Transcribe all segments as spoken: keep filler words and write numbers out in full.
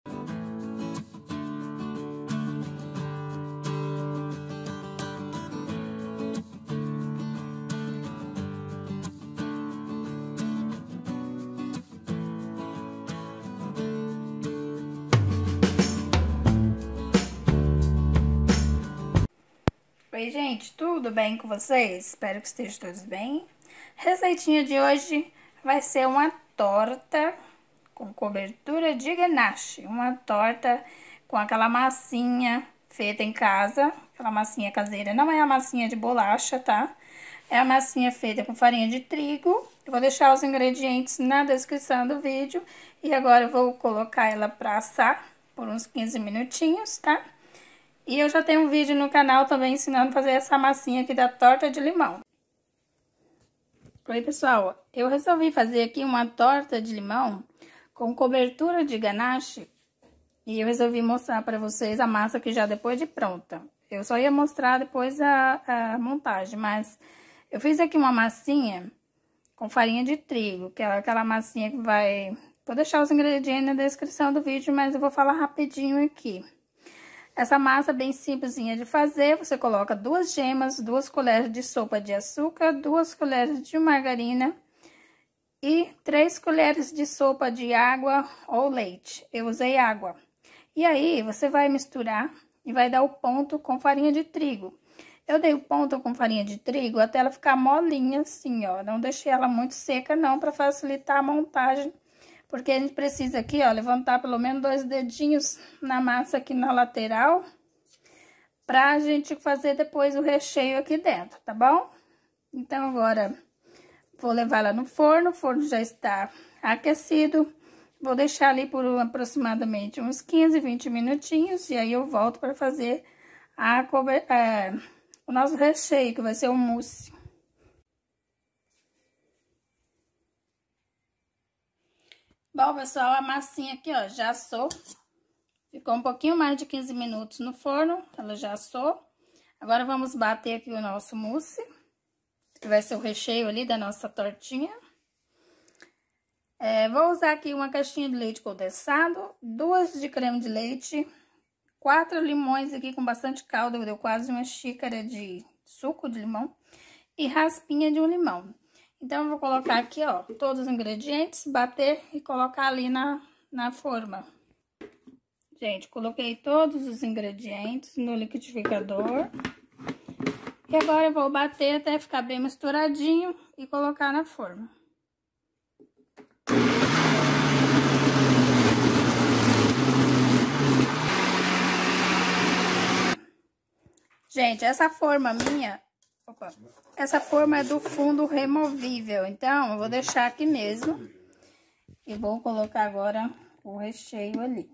Oi, gente, tudo bem com vocês? Espero que estejam todos bem. Receitinha de hoje vai ser uma torta com cobertura de ganache. Uma torta com aquela massinha feita em casa, aquela massinha caseira. Não é a massinha de bolacha, tá? É a massinha feita com farinha de trigo. Eu vou deixar os ingredientes na descrição do vídeo. E agora eu vou colocar ela pra assar por uns quinze minutinhos, tá? E eu já tenho um vídeo no canal também ensinando a fazer essa massinha aqui da torta de limão. Oi, pessoal, eu resolvi fazer aqui uma torta de limão com cobertura de ganache. E eu resolvi mostrar para vocês a massa aqui já depois de pronta. Eu só ia mostrar depois a, a montagem, mas eu fiz aqui uma massinha com farinha de trigo, que é aquela massinha que vai... Vou deixar os ingredientes na descrição do vídeo, mas eu vou falar rapidinho aqui. Essa massa bem simplesinha de fazer, você coloca duas gemas, duas colheres de sopa de açúcar, duas colheres de margarina e três colheres de sopa de água ou leite. Eu usei água. E aí, você vai misturar e vai dar o ponto com farinha de trigo. Eu dei o ponto com farinha de trigo até ela ficar molinha assim, ó. Não deixei ela muito seca não, para facilitar a montagem. Porque a gente precisa aqui, ó, levantar pelo menos dois dedinhos na massa aqui na lateral, pra gente fazer depois o recheio aqui dentro, tá bom? Então, agora, vou levar ela no forno, o forno já está aquecido, vou deixar ali por aproximadamente uns quinze, vinte minutinhos, e aí eu volto para fazer a, é, o nosso recheio, que vai ser o mousse. Bom, pessoal, a massinha aqui, ó, já assou. Ficou um pouquinho mais de quinze minutos no forno, ela já assou. Agora, vamos bater aqui o nosso mousse, que vai ser o recheio ali da nossa tortinha. É, vou usar aqui uma caixinha de leite condensado, duas de creme de leite, quatro limões aqui com bastante calda, deu quase uma xícara de suco de limão e raspinha de um limão. Então, eu vou colocar aqui, ó, todos os ingredientes, bater e colocar ali na, na forma. Gente, coloquei todos os ingredientes no liquidificador. E agora eu vou bater até ficar bem misturadinho e colocar na forma. Gente, essa forma minha... Opa. Essa forma é do fundo removível, então eu vou deixar aqui mesmo e vou colocar agora o recheio ali.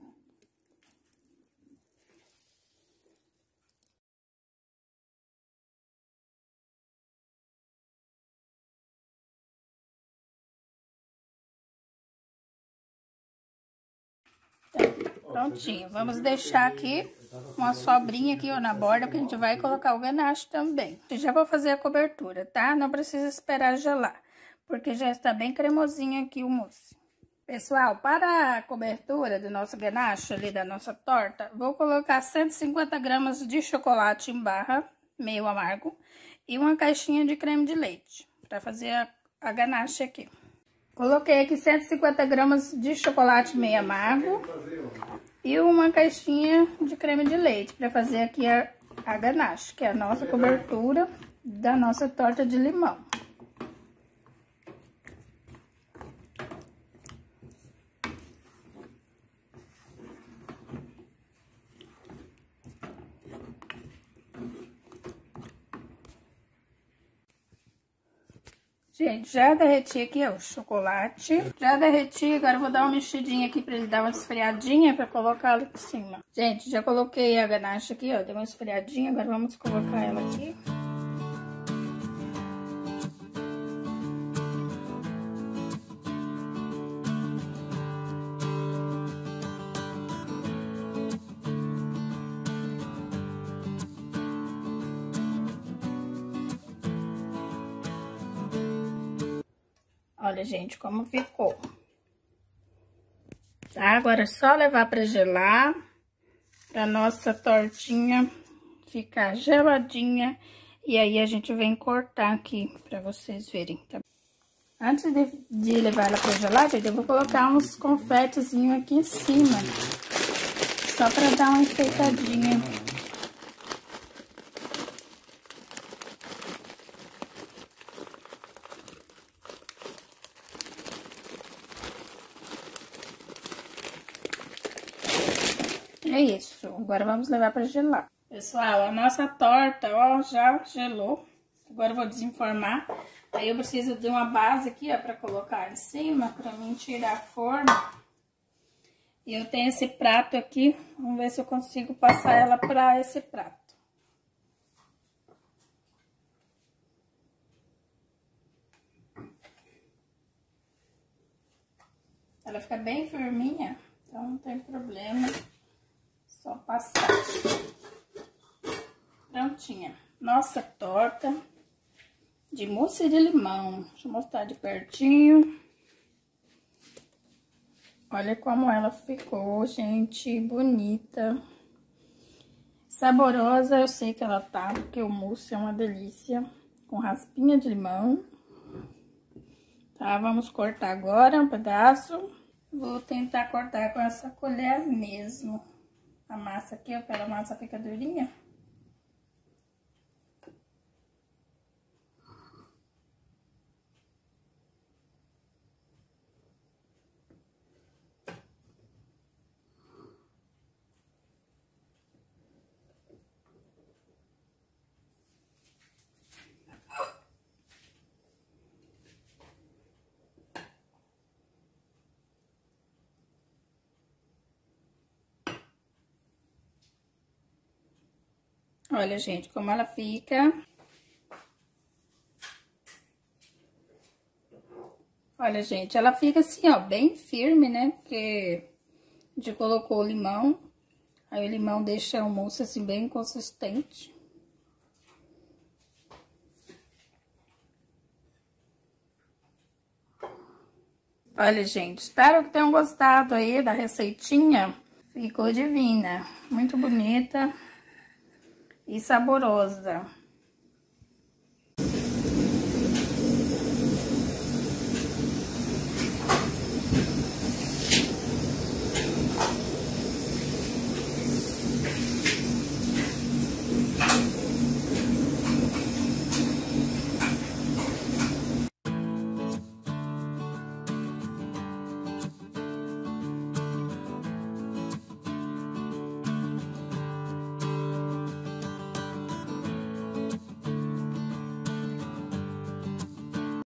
Prontinho, vamos deixar aqui uma sobrinha aqui, ó, na borda, porque a gente vai colocar o ganache também. Eu já vou fazer a cobertura, tá? Não precisa esperar gelar, porque já está bem cremosinho aqui o mousse. Pessoal, para a cobertura do nosso ganache ali, da nossa torta, vou colocar cento e cinquenta gramas de chocolate em barra, meio amargo, e uma caixinha de creme de leite, para fazer a, a ganache aqui. Coloquei aqui cento e cinquenta gramas de chocolate meio amargo e uma caixinha de creme de leite para fazer aqui a, a ganache, que é a nossa cobertura da nossa torta de limão. Gente, já derreti aqui, ó, o chocolate. Já derreti, agora eu vou dar uma mexidinha aqui pra ele dar uma esfriadinha pra colocar ali por cima. Gente, já coloquei a ganache aqui, ó, deu uma esfriadinha, agora vamos colocar ela aqui. Olha, gente, como ficou. Tá? tá? Agora é só levar para gelar, para nossa tortinha ficar geladinha. E aí a gente vem cortar aqui para vocês verem, tá? Antes de, de levar ela para gelar, gente, eu vou colocar uns confetezinhos aqui em cima, só para dar uma enfeitadinha. É isso, agora vamos levar para gelar. Pessoal, a nossa torta, ó, já gelou. Agora eu vou desenformar. Aí eu preciso de uma base aqui, ó, para colocar em cima, para mim tirar a forma. E eu tenho esse prato aqui, vamos ver se eu consigo passar ela para esse prato. Ela fica bem firminha, então não tem problema. Só passar. Prontinha. Nossa torta de mousse de limão. Deixa eu mostrar de pertinho. Olha como ela ficou, gente. Bonita. Saborosa, eu sei que ela tá, porque o mousse é uma delícia. Com raspinha de limão. Tá, vamos cortar agora um pedaço. Vou tentar cortar com essa colher mesmo. A massa aqui, ó, pela massa fica durinha. Olha, gente, como ela fica. Olha, gente, ela fica assim, ó, bem firme, né? Porque a gente colocou o limão. Aí o limão deixa o mousse assim bem consistente. Olha, gente, espero que tenham gostado aí da receitinha. Ficou divina, muito bonita e saborosa.